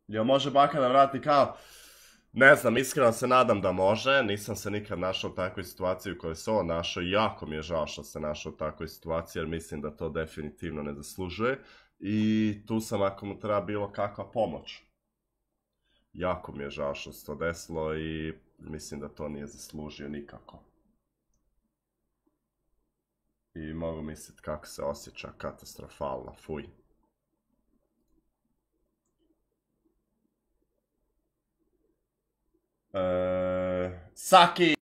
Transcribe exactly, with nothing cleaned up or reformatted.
Jel može baka da vrati kao... Ne znam, iskreno se nadam da može, nisam se nikad našao u takvoj situaciji u kojoj se on našao i jako mi je žao što se našao u takvoj situaciji jer mislim da to definitivno ne zaslužuje i tu sam ako mu treba bilo kakva pomoć. Jako mi je žao što se to desilo i mislim da to nije zaslužio nikako. I mogu misliti kako se osjeća katastrofalno, fuj. E, Saki!